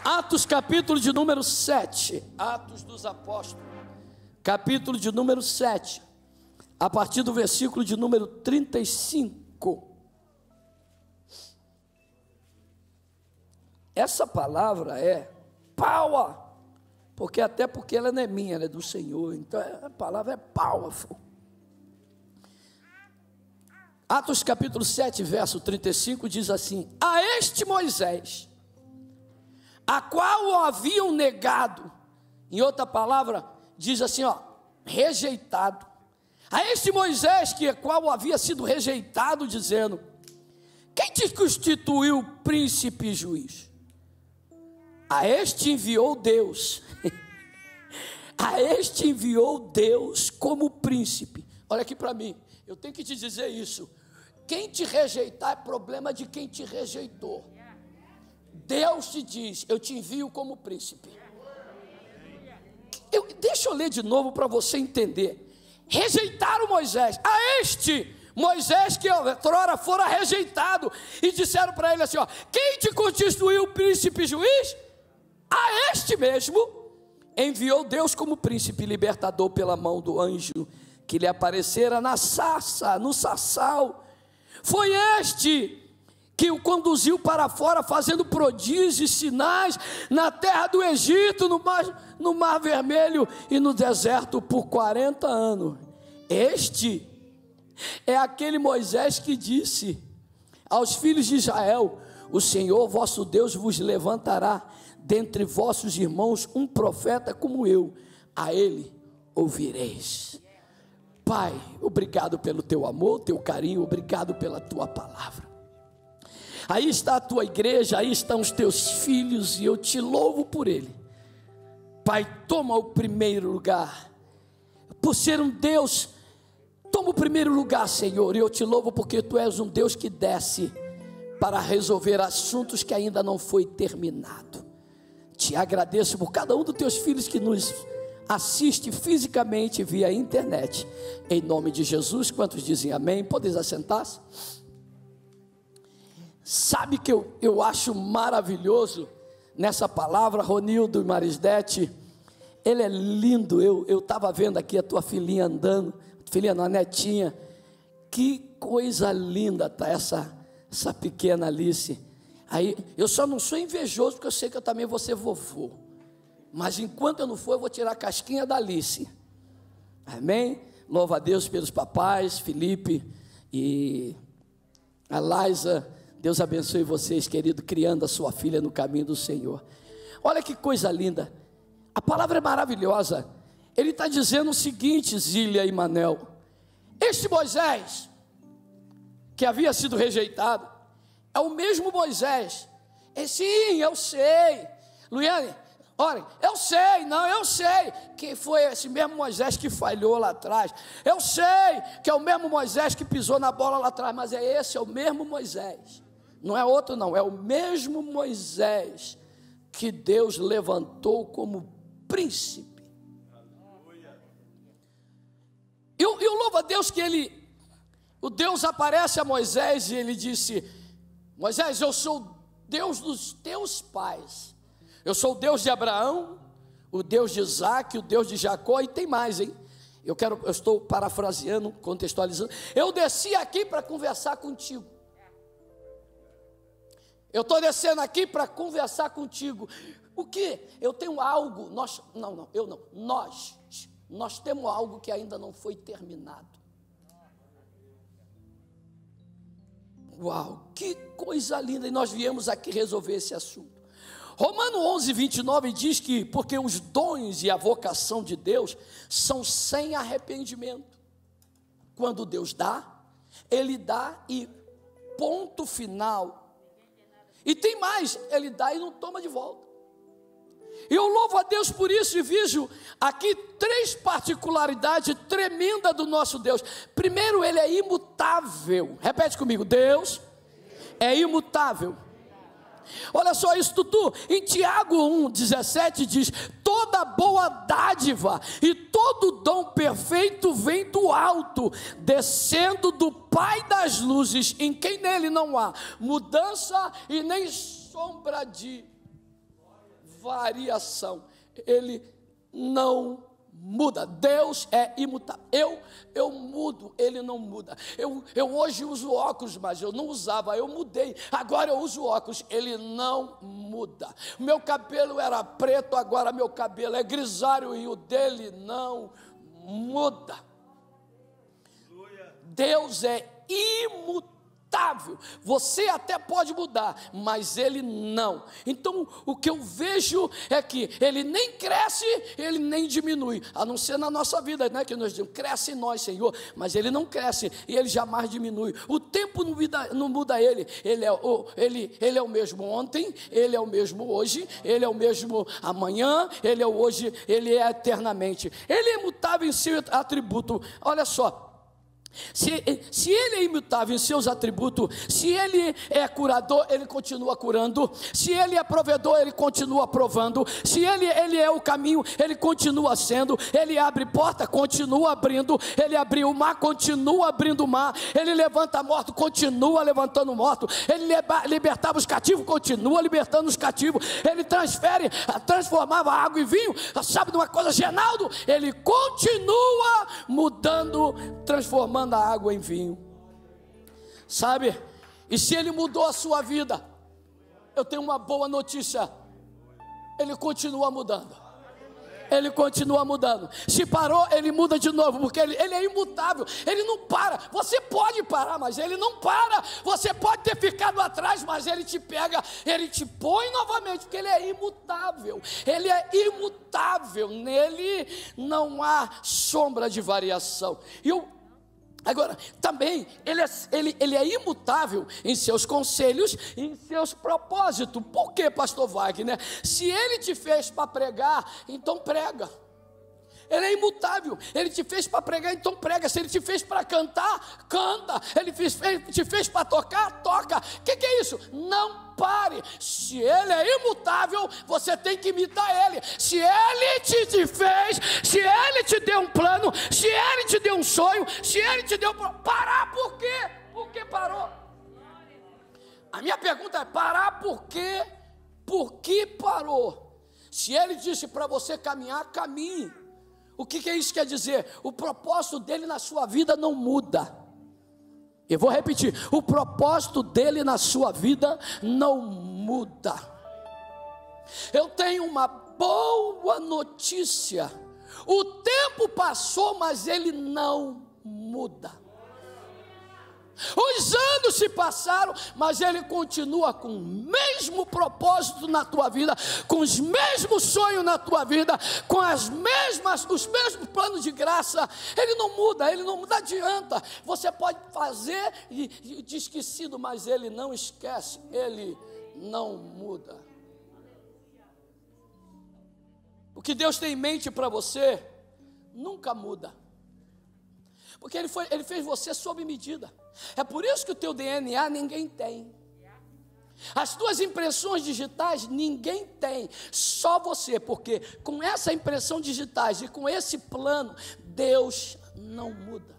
Atos capítulo de número 7, Atos dos Apóstolos, capítulo de número 7, a partir do versículo de número 35. Essa palavra é power, porque ela não é minha, ela é do Senhor, então a palavra é powerful. Atos capítulo 7, verso 35 diz assim: a este Moisés, a qual o haviam negado, em outra palavra, diz assim, rejeitado. A este Moisés, que qual havia sido rejeitado, dizendo: quem te constituiu príncipe e juiz? A este enviou Deus, a este enviou Deus como príncipe. Olha aqui para mim, eu tenho que te dizer isso. Quem te rejeitar é problema de quem te rejeitou. Deus te diz: eu te envio como príncipe. Deixa eu ler de novo para você entender. Rejeitaram Moisés, a este Moisés que outrora fora rejeitado, e disseram para ele assim: quem te constituiu príncipe e juiz? A este mesmo enviou Deus como príncipe libertador pela mão do anjo que lhe aparecera na sarça, no sarçal. Foi este que o conduziu para fora, fazendo prodígios e sinais na terra do Egito, no mar Vermelho e no deserto por 40 anos. Este é aquele Moisés que disse aos filhos de Israel: o Senhor vosso Deus vos levantará dentre vossos irmãos um profeta como eu, a ele ouvireis. Pai, obrigado pelo teu amor, teu carinho, obrigado pela tua palavra. Aí está a tua igreja, aí estão os teus filhos, e eu te louvo por ele. Pai, toma o primeiro lugar, por ser um Deus, toma o primeiro lugar, Senhor, e eu te louvo porque tu és um Deus que desce para resolver assuntos que ainda não foi terminado. Te agradeço por cada um dos teus filhos que nos assiste fisicamente via internet, em nome de Jesus. Quantos dizem amém? Podem assentar-se. Sabe que eu acho maravilhoso nessa palavra, Ronildo e Marisdete, ele é lindo. Eu estava vendo aqui a tua filhinha andando, filhinha não, a netinha, que coisa linda tá essa pequena Alice. Aí, eu só não sou invejoso, porque eu sei que eu também vou ser vovô, mas enquanto eu não for, eu vou tirar a casquinha da Alice, amém? Louva a Deus pelos papais, Felipe e a Laisa. Deus abençoe vocês, querido, criando a sua filha no caminho do Senhor. Olha que coisa linda, a palavra é maravilhosa. Ele está dizendo o seguinte, Zília e Manel: este Moisés, que havia sido rejeitado, é o mesmo Moisés. Sim, eu sei, Luiane, olha, eu sei que foi esse mesmo Moisés que falhou lá atrás. Eu sei que é o mesmo Moisés que pisou na bola lá atrás, mas é o mesmo Moisés. Não é outro não, é o mesmo Moisés que Deus levantou como príncipe. E eu louvo a Deus que o Deus aparece a Moisés e ele disse: Moisés, eu sou Deus dos teus pais. Eu sou o Deus de Abraão, o Deus de Isaac, o Deus de Jacó, e tem mais, hein? Eu estou parafraseando, contextualizando. Eu desci aqui para conversar contigo. Eu estou descendo aqui para conversar contigo. O que? Eu tenho algo, nós temos algo que ainda não foi terminado. Uau, que coisa linda, e nós viemos aqui resolver esse assunto. Romano 11, 29 diz que porque os dons e a vocação de Deus são sem arrependimento. Quando Deus dá, Ele dá e ponto final. E tem mais, Ele dá e não toma de volta. E eu louvo a Deus por isso, e vejo aqui 3 particularidades tremendas do nosso Deus. Primeiro, Ele é imutável. Repete comigo: Deus é imutável. Olha só isso, Tutu. Em Tiago 1,17 diz: toda boa dádiva e todo dom perfeito vem do alto, descendo do Pai das luzes, em quem nele não há mudança e nem sombra de variação. Ele não muda. Deus é imutável. Eu mudo, Ele não muda. Eu hoje uso óculos, mas eu não usava, eu mudei. Agora eu uso óculos, Ele não muda. Meu cabelo era preto, agora meu cabelo é grisalho e o dele não muda. Deus é imutável. Você até pode mudar, mas Ele não. Então o que eu vejo é que Ele nem cresce, Ele nem diminui, a não ser na nossa vida, né? Que nós dizemos, cresce em nós, Senhor, mas Ele não cresce e Ele jamais diminui. O tempo não muda Ele. Ele é o mesmo ontem, Ele é o mesmo hoje, Ele é o mesmo amanhã, Ele é o hoje, Ele é eternamente. Ele é imutável em seu atributo. Olha só, se Ele é imutável em seus atributos, se Ele é curador, Ele continua curando, se Ele é provedor, Ele continua provando, se Ele é o caminho, Ele continua sendo, Ele abre porta, continua abrindo, Ele abriu o mar, continua abrindo o mar, Ele levanta morto, continua levantando morto, Ele libertava os cativos, continua libertando os cativos, Ele transformava água em vinho. Sabe de uma coisa, Genaldo? Ele continua mudando, transformando a água em vinho, sabe? E se Ele mudou a sua vida, eu tenho uma boa notícia: Ele continua mudando. Ele continua mudando. Se parou, Ele muda de novo, porque Ele é imutável, Ele não para. Você pode parar, mas Ele não para. Você pode ter ficado atrás, mas Ele te pega, Ele te põe novamente, porque Ele é imutável. Ele é imutável, nele não há sombra de variação. Agora, também, ele é imutável em seus conselhos e em seus propósitos. Por quê, pastor Wagner? Se Ele te fez para pregar, então prega. Ele é imutável, Ele te fez para pregar, então prega. Se Ele te fez para cantar, canta. Ele te fez para tocar, toca. O que é isso? Não pare. Se Ele é imutável, você tem que imitar Ele. Se Ele te fez, se Ele te deu um plano, se Ele te deu um sonho, se Ele te deu... Parar por quê? Por que parou? A minha pergunta é, parar por quê? Por que parou? Se Ele disse para você caminhar, caminhe. O que isso quer dizer? O propósito dele na sua vida não muda. Eu vou repetir, o propósito dele na sua vida não muda. Eu tenho uma boa notícia: o tempo passou, mas ele não muda. Os anos se passaram, mas Ele continua com o mesmo propósito na tua vida, com os mesmos sonhos na tua vida, com os mesmos planos de graça. Ele não muda, não adianta. Você pode fazer de esquecido, mas Ele não esquece, Ele não muda. O que Deus tem em mente para você nunca muda, porque Ele fez você sob medida. É por isso que o teu DNA ninguém tem. As tuas impressões digitais ninguém tem, só você, porque com essa impressão digitais e com esse plano, Deus não muda.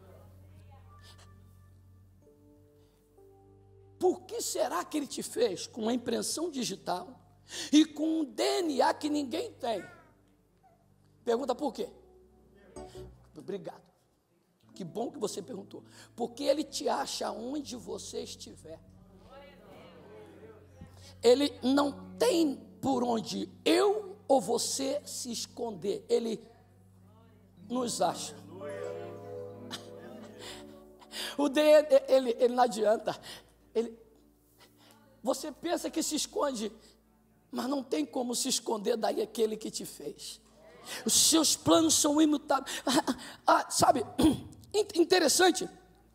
Por que será que Ele te fez com uma impressão digital e com um DNA que ninguém tem? Pergunta por quê? Obrigado. Que bom que você perguntou. Porque Ele te acha onde você estiver. Ele não tem por onde eu ou você se esconder. Ele nos acha. O DNA, ele não adianta. Você pensa que se esconde, mas não tem como se esconder daquele que te fez. Os seus planos são imutáveis. Sabe, interessante.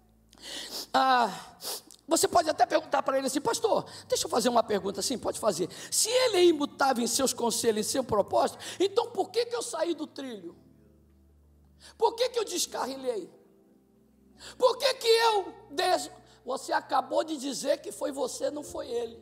Você pode até perguntar para ele assim: pastor, deixa eu fazer uma pergunta assim, pode fazer. Se ele é imutável em seus conselhos, em seu propósito, então por que eu saí do trilho? Por que eu descarrilhei? Por que eu... Você acabou de dizer que foi você, não foi ele.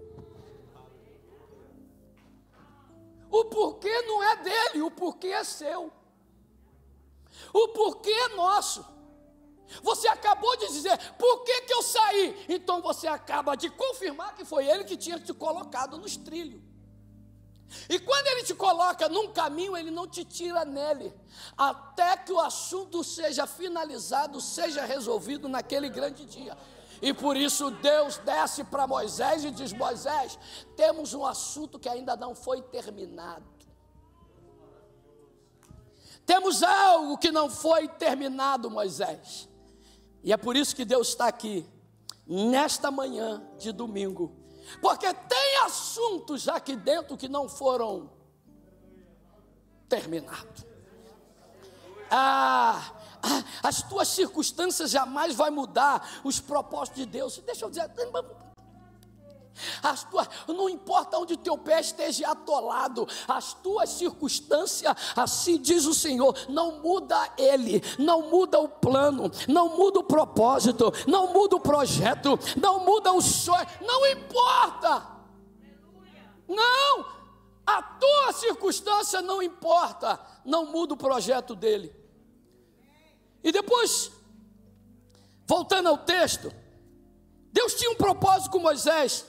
O porquê não é dele, o porquê é seu. O porquê é nosso. Você acabou de dizer, por que eu saí? Então você acaba de confirmar que foi ele que tinha te colocado nos trilhos. E quando ele te coloca num caminho, ele não te tira nele, até que o assunto seja finalizado, seja resolvido naquele grande dia. E por isso Deus desce para Moisés e diz: Moisés, temos um assunto que ainda não foi terminado. Temos algo que não foi terminado, Moisés. E é por isso que Deus está aqui, nesta manhã de domingo. Porque tem assuntos aqui dentro que não foram terminados. As tuas circunstâncias jamais vão mudar os propósitos de Deus. Deixa eu dizer, não importa onde teu pé esteja atolado, as tuas circunstâncias, assim diz o Senhor, não muda ele, não muda o plano, não muda o propósito, não muda o projeto, não muda o sonho, não importa. Não, a tua circunstância não importa, não muda o projeto dele. E depois, voltando ao texto, Deus tinha um propósito com Moisés.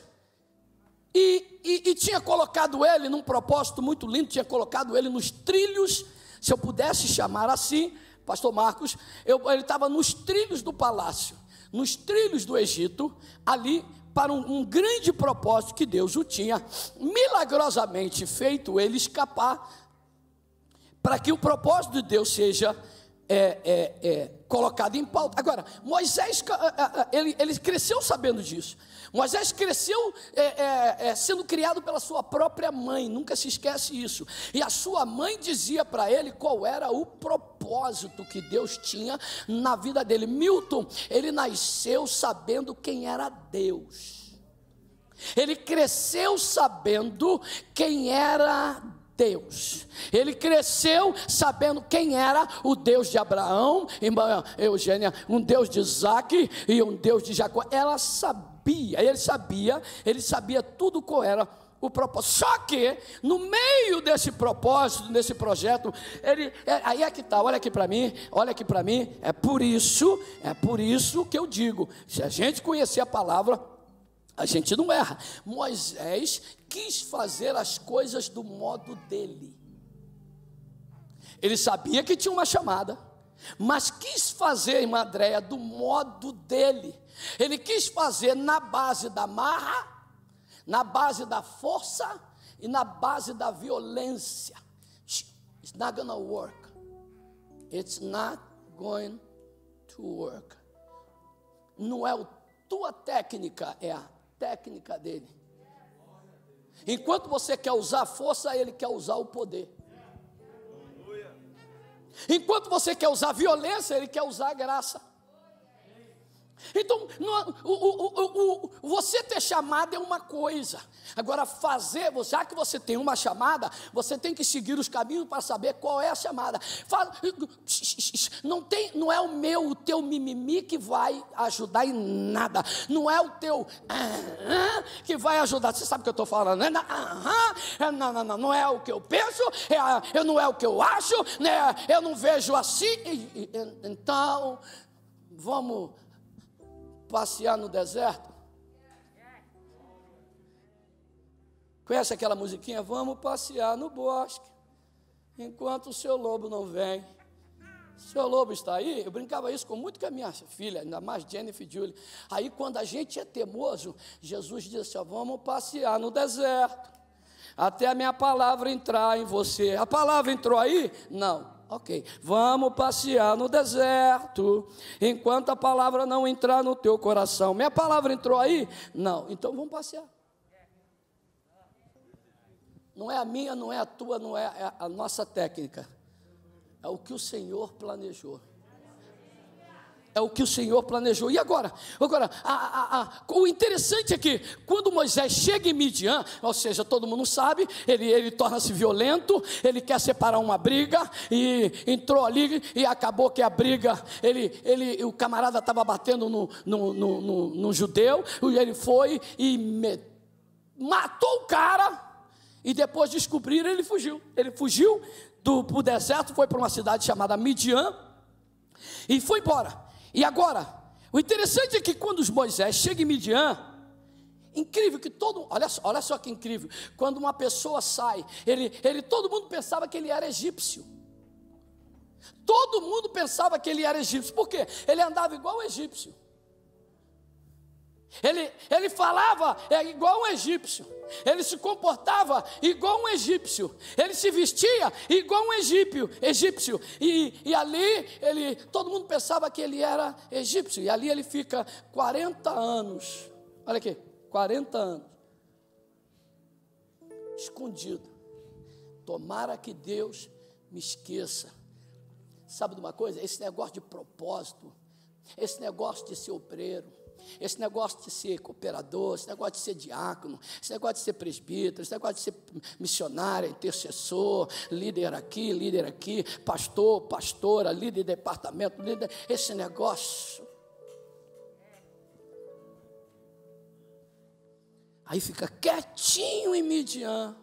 E tinha colocado ele num propósito muito lindo, tinha colocado ele nos trilhos, se eu pudesse chamar assim, pastor Marcos, ele estava nos trilhos do palácio, nos trilhos do Egito, ali para um grande propósito que Deus o tinha milagrosamente feito ele escapar, para que o propósito de Deus seja colocado em pauta. Agora, Moisés, ele cresceu sabendo disso. Moisés cresceu sendo criado pela sua própria mãe, nunca se esquece isso. E a sua mãe dizia para ele qual era o propósito que Deus tinha na vida dele. Milton, ele nasceu sabendo quem era Deus. Ele cresceu sabendo quem era Deus. Ele cresceu sabendo quem era o Deus de Abraão, irmã Eugênia, um Deus de Isaac e um Deus de Jacó. Ela sabia, ele sabia tudo qual era o propósito. Só que no meio desse propósito, desse projeto, aí é que está, olha aqui para mim, é por isso que eu digo, se a gente conhecer a palavra, a gente não erra. Moisés quis fazer as coisas do modo dele. Ele sabia que tinha uma chamada, mas quis fazer, irmã Andréia, do modo dele. Ele quis fazer na base da marra, na base da força e na base da violência. It's not gonna work. It's not going to work. Não é a tua técnica, é a técnica dele. Enquanto você quer usar a força, ele quer usar o poder. Enquanto você quer usar a violência, ele quer usar a graça. Então, você ter chamada é uma coisa. Agora, já que você tem uma chamada, você tem que seguir os caminhos para saber qual é a chamada. Não é o teu mimimi que vai ajudar em nada. Não é o teu que vai ajudar. Você sabe o que eu estou falando? Não é o que eu penso, não é o que eu acho, eu não vejo assim. Então, vamos passear no deserto. Conhece aquela musiquinha? Vamos passear no bosque, enquanto o seu lobo não vem. Seu lobo está aí. Eu brincava isso muito com a minha filha, ainda mais Jennifer e Julie. Aí quando a gente é teimoso, Jesus disse assim: vamos passear no deserto, até a minha palavra entrar em você. A palavra entrou aí? Não. Ok, vamos passear no deserto, enquanto a palavra não entrar no teu coração. Minha palavra entrou aí? Não, então vamos passear. Não é a minha, não é a tua, não é a nossa técnica. É o que o Senhor planejou. É o que o Senhor planejou. E agora, o interessante é que quando Moisés chega em Midian, ou seja, todo mundo sabe, ele torna-se violento, ele quer separar uma briga, e entrou ali, e acabou que a briga, o camarada estava batendo no judeu, e ele foi e matou o cara, e depois de descobrir, ele fugiu. Ele fugiu do deserto, foi para uma cidade chamada Midian, e foi embora. E agora, o interessante é que quando Moisés chega em Midian, Incrível que olha só que incrível, quando uma pessoa sai, todo mundo pensava que ele era egípcio. Todo mundo pensava que ele era egípcio. Por quê? Ele andava igual um egípcio. Ele falava igual um egípcio. Ele se comportava igual um egípcio. Ele se vestia igual um egípcio. E ali, todo mundo pensava que ele era egípcio. E ali ele fica 40 anos. Olha aqui, 40 anos. Escondido. Tomara que Deus me esqueça. Sabe de uma coisa? Esse negócio de propósito, esse negócio de ser obreiro, esse negócio de ser cooperador, esse negócio de ser diácono, esse negócio de ser presbítero, esse negócio de ser missionário, intercessor, líder aqui, pastor, pastora, líder de departamento, esse negócio. Aí fica quietinho em Midian,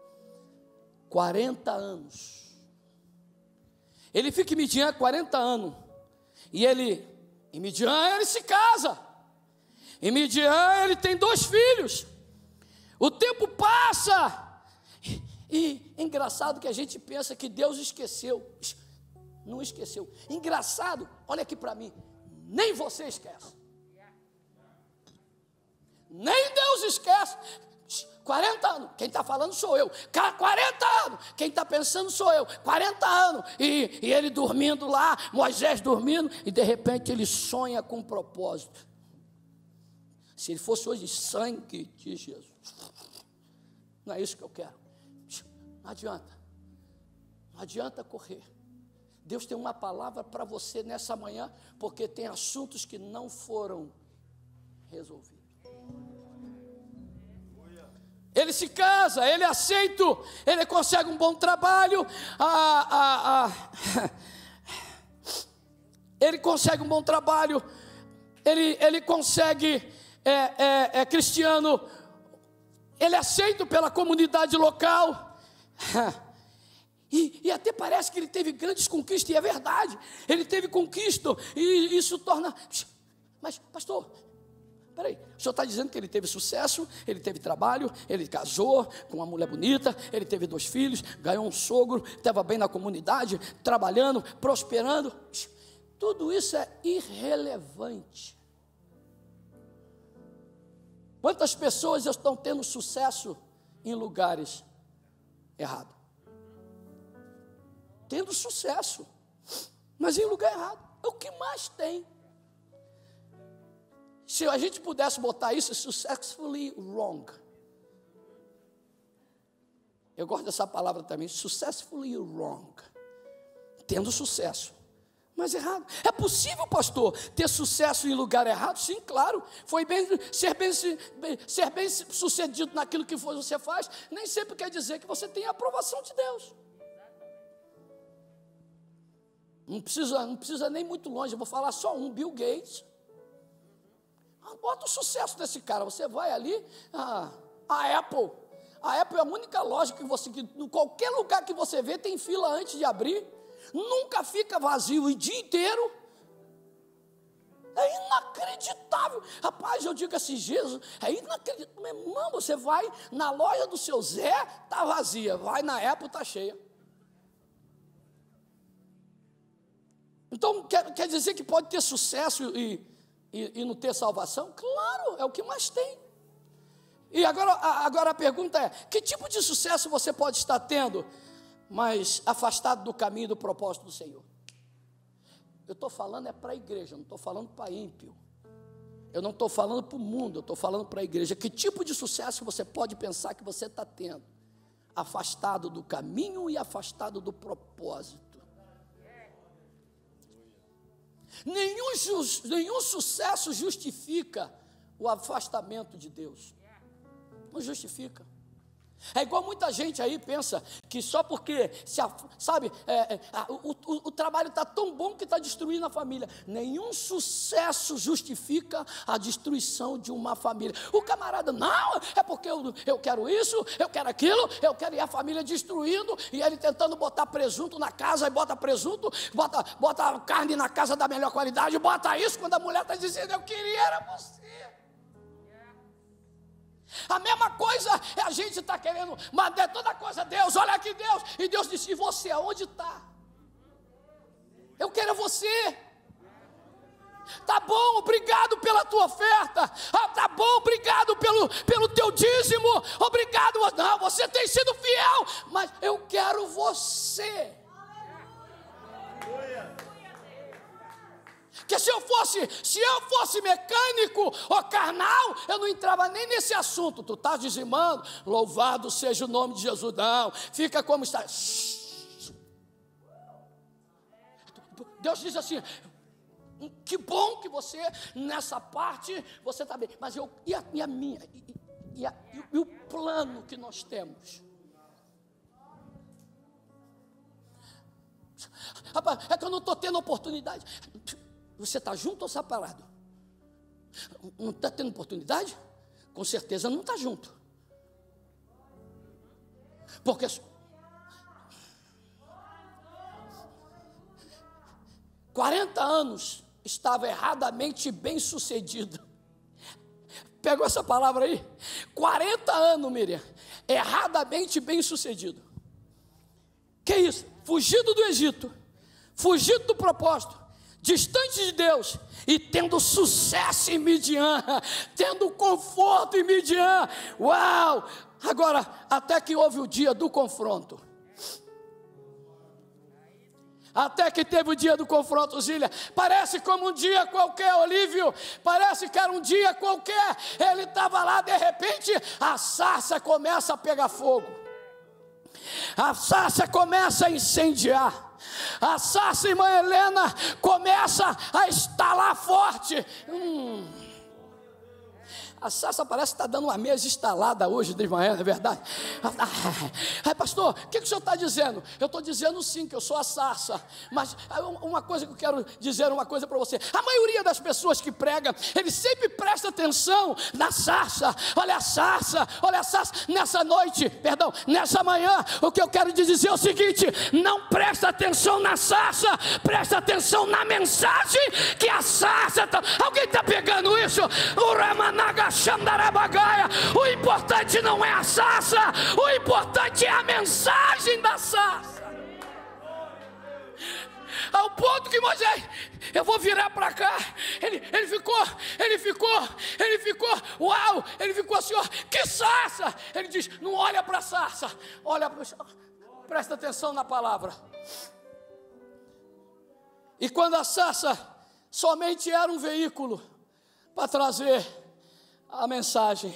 40 anos. Ele fica em Midian 40 anos. E em Midian ele se casa. Em Midian ele tem 2 filhos. O tempo passa. E é engraçado que a gente pensa que Deus esqueceu. Não esqueceu. Engraçado, olha aqui para mim. Nem você esquece. Nem Deus esquece. 40 anos, quem está falando sou eu. 40 anos, quem está pensando sou eu. 40 anos, e ele dormindo lá, Moisés dormindo, e de repente ele sonha com um propósito. Se ele fosse hoje sangue de Jesus, não é isso que eu quero. Não adianta correr. Deus tem uma palavra para você nessa manhã, porque tem assuntos que não foram resolvidos. Ele se casa, ele é aceito, ele consegue um bom trabalho, ele consegue um bom trabalho, ele consegue, cristiano, ele é aceito pela comunidade local, e até parece que ele teve grandes conquistas, e é verdade, ele teve conquista, e isso torna, mas pastor, peraí, o senhor está dizendo que ele teve sucesso, ele teve trabalho, ele casou com uma mulher bonita, ele teve 2 filhos, ganhou um sogro, estava bem na comunidade, trabalhando, prosperando. Tudo isso é irrelevante. Quantas pessoas estão tendo sucesso em lugares errados? Tendo sucesso, mas em lugar errado. É o que mais tem. Se a gente pudesse botar isso, successfully wrong. Eu gosto dessa palavra também, successfully wrong. Tendo sucesso, mas errado. É possível, pastor, ter sucesso em lugar errado? Sim, claro. Ser bem sucedido naquilo que você faz, nem sempre quer dizer que você tem a aprovação de Deus. Não precisa nem muito longe, eu vou falar só um, Bill Gates. Bota o sucesso desse cara, você vai ali, a Apple é a única loja que em qualquer lugar que você vê tem fila antes de abrir, nunca fica vazio o dia inteiro, é inacreditável, rapaz, eu digo assim, Jesus, é inacreditável, meu irmão, você vai na loja do seu Zé, está vazia, vai na Apple, está cheia. Então, quer dizer que pode ter sucesso e não ter salvação? Claro, é o que mais tem. E agora a pergunta é, que tipo de sucesso você pode estar tendo, mas afastado do caminho e do propósito do Senhor? Eu estou falando para a igreja, não estou falando para ímpio. Eu não estou falando para o mundo, eu estou falando para a igreja. Que tipo de sucesso você pode pensar que você está tendo? Afastado do caminho e afastado do propósito. Nenhum sucesso justifica o afastamento de Deus. Não justifica. É igual muita gente aí pensa que só porque, o trabalho está tão bom que está destruindo a família. Nenhum sucesso justifica a destruição de uma família. O camarada, não, é porque eu quero isso, eu quero aquilo, eu quero ir a família destruindo, e ele tentando botar presunto na casa, e bota presunto, bota carne na casa da melhor qualidade, bota isso, quando a mulher está dizendo, eu queria era você. A mesma coisa é a gente estar querendo mandar toda coisa a Deus. Olha aqui Deus. E Deus disse, e você aonde está? Eu quero você. Tá bom, obrigado pela tua oferta. Tá bom, obrigado pelo teu dízimo. Obrigado, não, você tem sido fiel. Mas eu quero você. Porque se eu fosse mecânico ou carnal, eu não entrava nem nesse assunto. Tu estás dizimando, louvado seja o nome de Jesus. Não, fica como está. Deus diz assim, que bom que você, nessa parte, você está bem. Mas e a minha? E o plano que nós temos? Rapaz, é que eu não estou tendo oportunidade. Você está junto ou separado? Não está tendo oportunidade? Com certeza não está junto. Porque 40 anos estava erradamente bem sucedido. Pegou essa palavra aí? 40 anos, Miriam, erradamente bem sucedido. Que isso? Fugido do Egito, fugido do propósito, distante de Deus e tendo sucesso em Midian, tendo conforto em Midian. Uau! Agora, até que houve o dia do confronto. Até que teve o dia do confronto, Zília. Parece como um dia qualquer, Olívio. Parece que era um dia qualquer. Ele estava lá, de repente, a sarça começa a pegar fogo. A sarça começa a incendiar. A sarça, irmã Helena, começa a estalar forte. A sarça parece que está dando uma mesa instalada hoje de manhã, não é verdade? Ai, pastor, o que o senhor está dizendo? Eu estou dizendo sim, que eu sou a sarça. Mas uma coisa que eu quero dizer, uma coisa para você. A maioria das pessoas que pregam, eles sempre prestam atenção na sarça. Olha a sarça, olha a sarça. Nessa noite, nessa manhã, o que eu quero te dizer é o seguinte: não presta atenção na sarça, presta atenção na mensagem que a sarça está. Alguém está pegando isso? O Ramanaga Xandarabagaia. O importante não é a sarça, o importante é a mensagem da sarça. Ao ponto que Moisés, eu vou virar para cá, ele ficou, uau, ele ficou assim, ó, que sarça. Ele diz, não olha para a sarça, olha para o chão, presta atenção na palavra. E quando a sarça somente era um veículo para trazer a mensagem,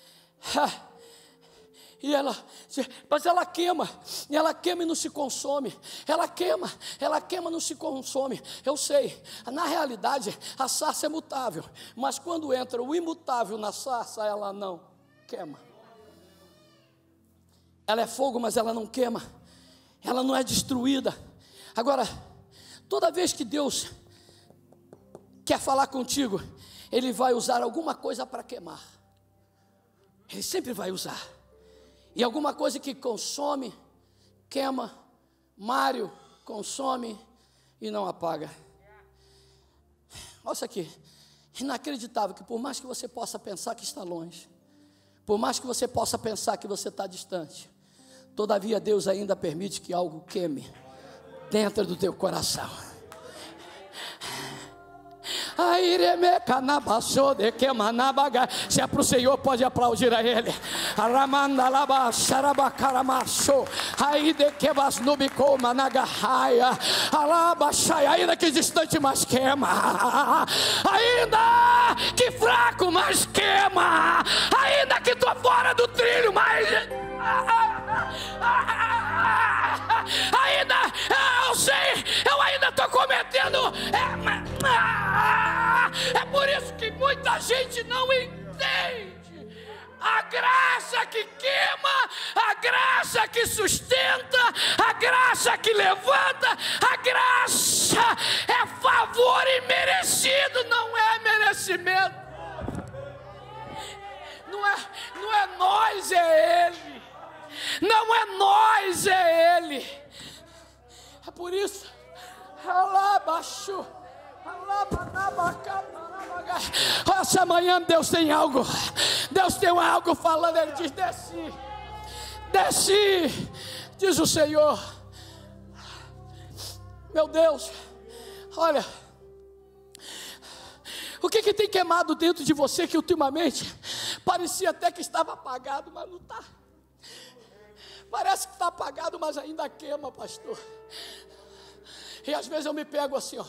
mas ela queima e não se consome. Ela queima e não se consome. Eu sei, na realidade a sarça é mutável, mas quando entra o imutável na sarça, ela não queima. Ela é fogo, mas ela não queima. Ela não é destruída. Agora, toda vez que Deus quer falar contigo, Ele vai usar alguma coisa para queimar. Ele sempre vai usar. E alguma coisa que consome, queima. Mário consome e não apaga. Olha isso aqui. Inacreditável que por mais que você possa pensar que está longe, por mais que você possa pensar que você está distante, todavia Deus ainda permite que algo queime dentro do teu coração. Se é para o Senhor, pode aplaudir a Ele. Ainda que distante, mas queima. Ainda que fraco, mas queima. Ainda que estou fora do trilho, mas ainda eu sei, eu ainda estou cometendo. É por isso que muita gente não entende a graça que queima, a graça que sustenta, a graça que levanta. A graça é favor imerecido, não é merecimento. Não é nós, é Ele. Não é nós, é Ele. É por isso, alabaixo. Essa manhã Deus tem algo. Deus tem algo falando. Ele diz: desci, diz o Senhor. Meu Deus, olha, o que tem queimado dentro de você que ultimamente parecia até que estava apagado, mas não está. Parece que está apagado, mas ainda queima, pastor. E às vezes eu me pego assim, ó.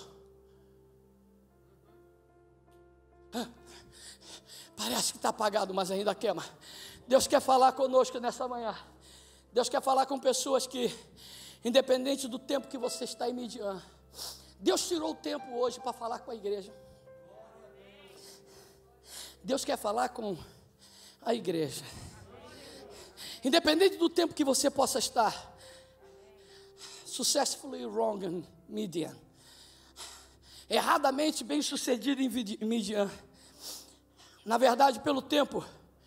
Parece que está apagado, mas ainda queima. Deus quer falar conosco nessa manhã. Deus quer falar com pessoas que, independente do tempo que você está em Midian, Deus tirou o tempo hoje para falar com a igreja. Deus quer falar com a igreja. Independente do tempo que você possa estar successfully wrong in Midian, erradamente bem sucedido em Midian. Na verdade, pelo tempo,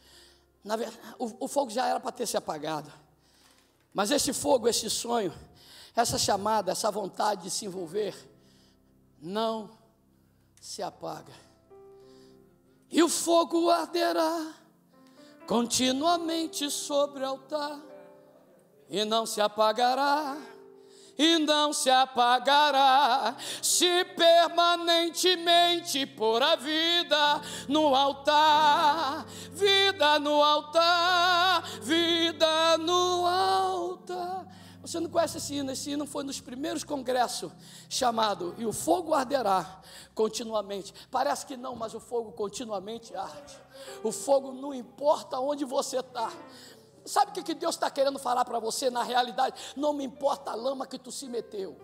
o fogo já era para ter se apagado. Mas esse fogo, esse sonho, essa chamada, essa vontade de se envolver, não se apaga. E o fogo arderá continuamente sobre o altar, e não se apagará, e não se apagará, se permanentemente pôr a vida no altar, vida no altar, vida no altar. Você não conhece esse hino foi nos primeiros congressos chamado E o Fogo Arderá Continuamente. Parece que não, mas o fogo continuamente arde. O fogo não importa onde você está. Sabe o que Deus está querendo falar para você? Na realidade, não me importa a lama que tu se meteu.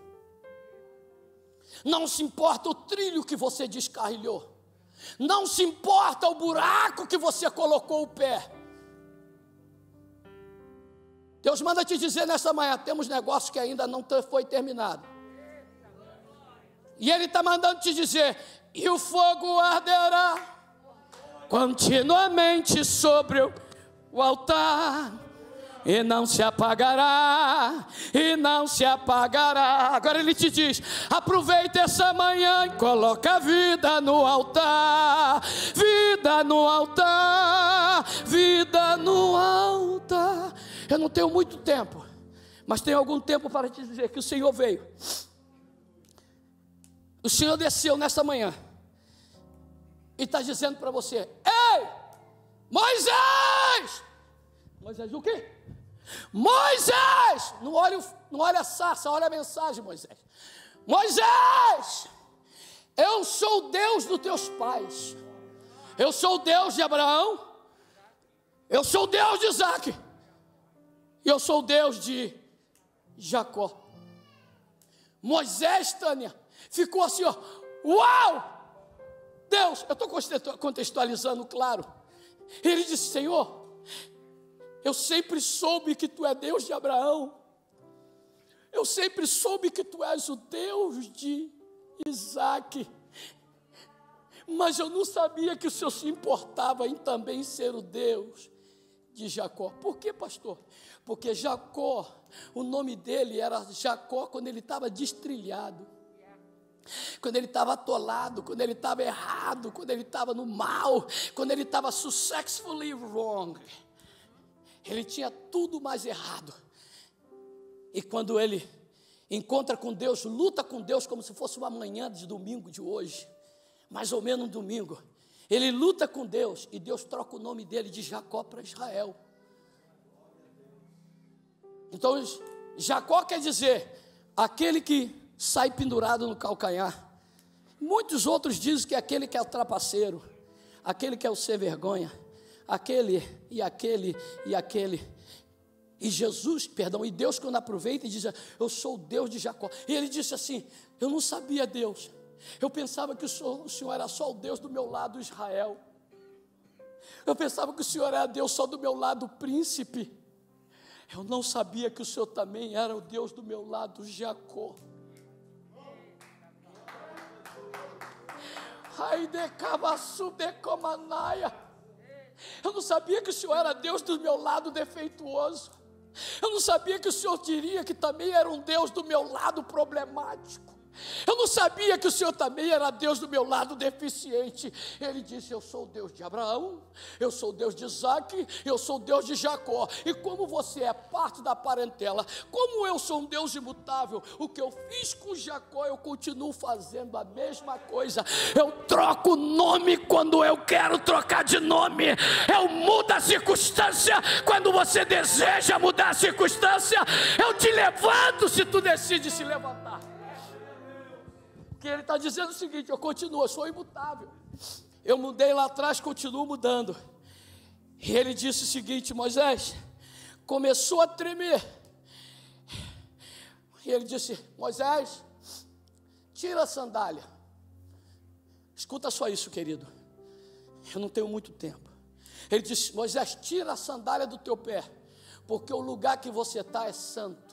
Não se importa o trilho que você descarrilhou. Não se importa o buraco que você colocou o pé. Deus manda te dizer nessa manhã: temos negócio que ainda não foi terminado. E Ele está mandando te dizer: e o fogo arderá continuamente sobre o altar, e não se apagará, e não se apagará. Agora Ele te diz: aproveita essa manhã e coloca a vida no altar, vida no altar, vida no altar. Eu não tenho muito tempo, mas tenho algum tempo para te dizer que o Senhor veio. O Senhor desceu nessa manhã e está dizendo para você: ei, Moisés! Moisés o quê? Moisés! Não olha a sarça, olha a mensagem, Moisés. Moisés! Eu sou o Deus dos teus pais. Eu sou o Deus de Abraão. Eu sou o Deus de Isaac. E eu sou o Deus de Jacó. Moisés, Tânia, ficou assim, ó. Uau! Deus, eu estou contextualizando, claro. Ele disse: Senhor, eu sempre soube que tu é Deus de Abraão. Eu sempre soube que tu és o Deus de Isaac. Mas eu não sabia que o Senhor se importava em também ser o Deus de Jacó. Por quê, pastor? Porque Jacó, o nome dele era Jacó quando ele estava destrilhado, quando ele estava atolado, quando ele estava errado, quando ele estava no mal, quando ele estava successfully wrong. Ele tinha tudo mais errado. E quando ele encontra com Deus, luta com Deus como se fosse uma manhã de domingo de hoje, mais ou menos um domingo, ele luta com Deus e Deus troca o nome dele de Jacó para Israel. Então Jacó quer dizer aquele que sai pendurado no calcanhar. Muitos outros dizem que é aquele que é o trapaceiro, aquele que é o sem vergonha, aquele e aquele e aquele. E e Deus, quando aproveita e diz: eu sou o Deus de Jacó. E ele disse assim: eu não sabia, Deus. Eu pensava que o Senhor era só o Deus do meu lado, Israel. Eu pensava que o Senhor era Deus só do meu lado, príncipe. Eu não sabia que o Senhor também era o Deus do meu lado, Jacó. Eu não sabia que o Senhor era Deus do meu lado defeituoso. Eu não sabia que o Senhor diria que também era um Deus do meu lado problemático. Eu não sabia que o Senhor também era Deus do meu lado deficiente. Ele disse: eu sou o Deus de Abraão, eu sou o Deus de Isaac, eu sou o Deus de Jacó. E como você é parte da parentela, como eu sou um Deus imutável, o que eu fiz com Jacó, eu continuo fazendo a mesma coisa. Eu troco nome quando eu quero trocar de nome. Eu mudo a circunstância quando você deseja mudar a circunstância. Eu te levanto se tu decide se levantar. Porque ele está dizendo o seguinte: eu continuo, eu sou imutável. Eu mudei lá atrás, continuo mudando. E ele disse o seguinte: Moisés começou a tremer. E ele disse: Moisés, tira a sandália. Escuta só isso, querido, eu não tenho muito tempo. Ele disse: Moisés, tira a sandália do teu pé, porque o lugar que você está é santo.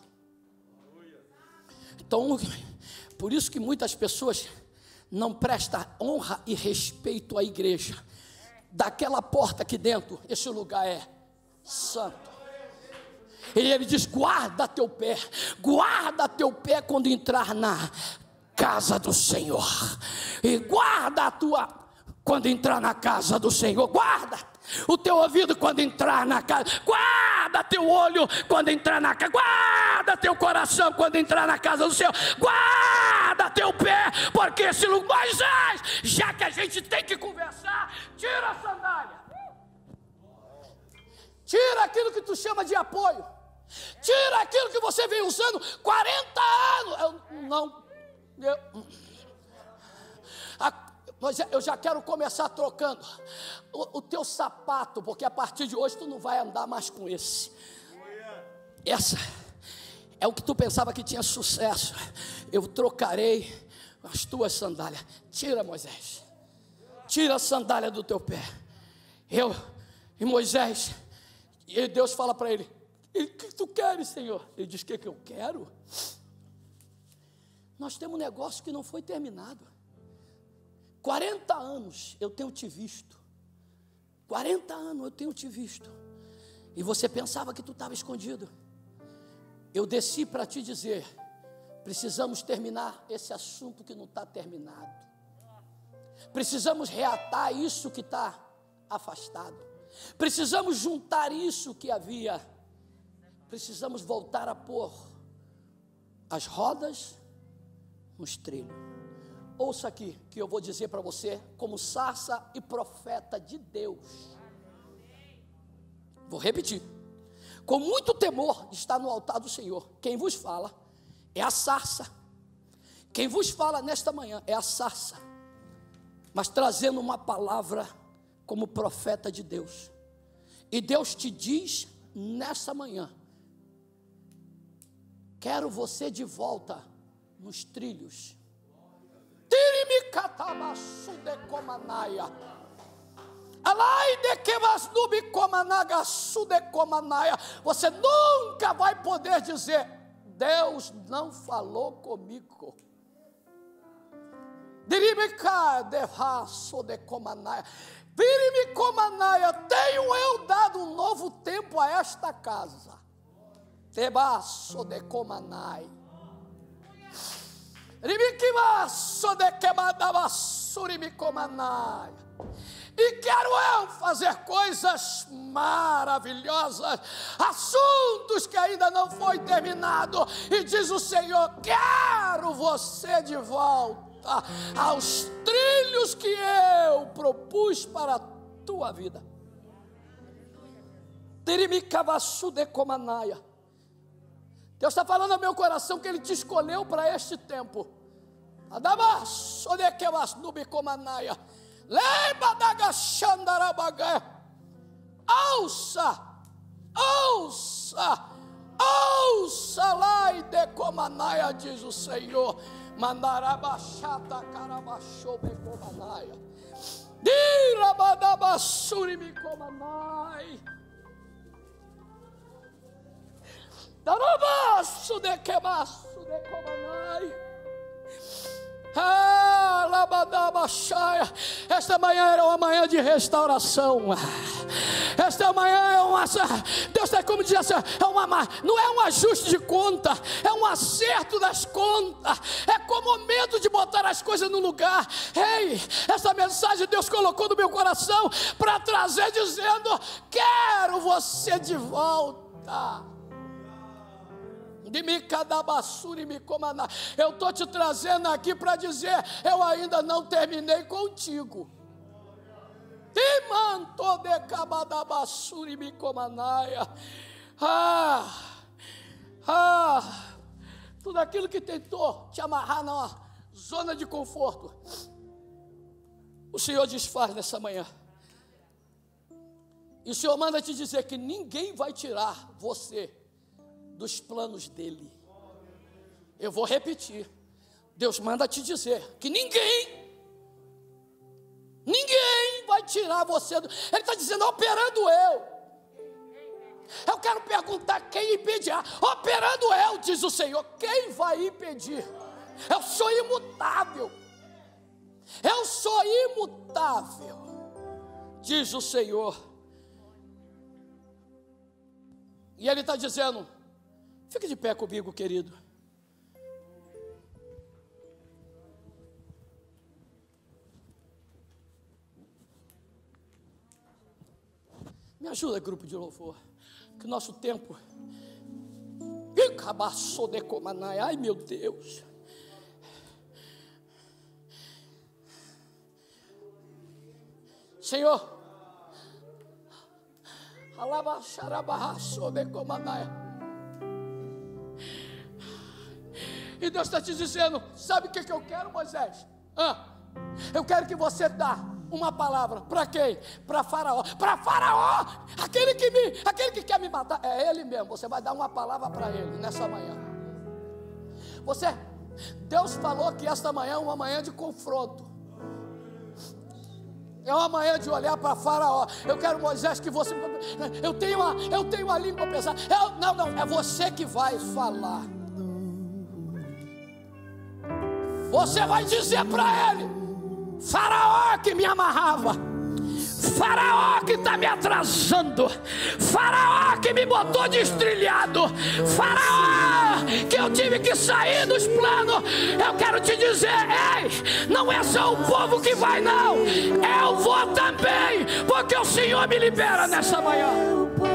Então, por isso que muitas pessoas não prestam honra e respeito à igreja. Daquela porta aqui dentro, esse lugar é santo. E ele diz: guarda teu pé quando entrar na casa do Senhor. E guarda a tua, quando entrar na casa do Senhor, guarda o teu ouvido quando entrar na casa, guarda teu olho quando entrar na casa, guarda teu coração quando entrar na casa do Senhor, guarda teu pé, porque esse lugar. Moisés, já que a gente tem que conversar, tira a sandália, tira aquilo que tu chama de apoio, tira aquilo que você vem usando 40 anos. Eu já quero começar trocando o teu sapato, porque a partir de hoje tu não vai andar mais com esse. Essa é o que tu pensava que tinha sucesso. Eu trocarei as tuas sandálias. Tira, Moisés, tira a sandália do teu pé. E Moisés, e Deus fala para ele: o que tu queres, Senhor? Ele diz: o que eu quero? Nós temos um negócio que não foi terminado. 40 anos eu tenho te visto. 40 anos eu tenho te visto. E você pensava que tu estava escondido. Eu desci para te dizer: precisamos terminar esse assunto que não está terminado. Precisamos reatar isso que está afastado. Precisamos juntar isso que havia. Precisamos voltar a pôr as rodas nos trilhos. Ouça aqui, que eu vou dizer para você, como sarça e profeta de Deus. Vou repetir. Com muito temor está no altar do Senhor. Quem vos fala é a sarça. Quem vos fala nesta manhã é a sarça. Mas trazendo uma palavra como profeta de Deus. E Deus te diz nessa manhã: quero você de volta nos trilhos. Você nunca vai poder dizer: Deus não falou comigo. Tenho eu dado um novo tempo a esta casa. Tebaço de Comanai. E quero eu fazer coisas maravilhosas, assuntos que ainda não foi terminado. E diz o Senhor: quero você de volta aos trilhos que eu propus para a tua vida. Deus está falando ao meu coração que Ele te escolheu para este tempo. Ouça lá e decomanaia, diz o Senhor. Mandarabachata carabachobe comanaia. Dirabadabassuri me comanai. Darabaço de quemaço de comanai. Esta manhã era uma manhã de restauração. esta manhã é uma, Deus está como diz assim, não é um ajuste de conta, é um acerto das contas, é como o momento de botar as coisas no lugar. Ei, essa mensagem Deus colocou no meu coração para trazer, dizendo: quero você de volta. Eu estou te trazendo aqui para dizer: eu ainda não terminei contigo. Tudo aquilo que tentou te amarrar na zona de conforto, o Senhor desfaz nessa manhã. E o Senhor manda te dizer que ninguém vai tirar você dos planos dele. Eu vou repetir. Deus manda te dizer que ninguém vai tirar você do... Ele está dizendo: operando eu quero perguntar quem impedirá. Operando eu, diz o Senhor, quem vai impedir? Eu sou imutável. Eu sou imutável, diz o Senhor. E Ele está dizendo: fique de pé comigo, querido. Me ajuda, grupo de louvor, que nosso tempo... Ai, meu Deus. Senhor, e Deus está te dizendo: sabe o que eu quero, Moisés? Eu quero que você dá uma palavra. Para quem? Para Faraó. Para Faraó, aquele que quer me matar, é ele mesmo. Você vai dar uma palavra para ele nessa manhã. Deus falou que esta manhã é uma manhã de confronto. É uma manhã de olhar para Faraó. Eu quero, Moisés, que você... Eu tenho a língua pesada. Não, é você que vai falar. Você vai dizer para ele: Faraó que me amarrava, Faraó que está me atrasando, Faraó que me botou destrilhado, Faraó que eu tive que sair dos planos. Eu quero te dizer: ei, não é só o povo que vai, não, eu vou também, porque o Senhor me libera nessa manhã.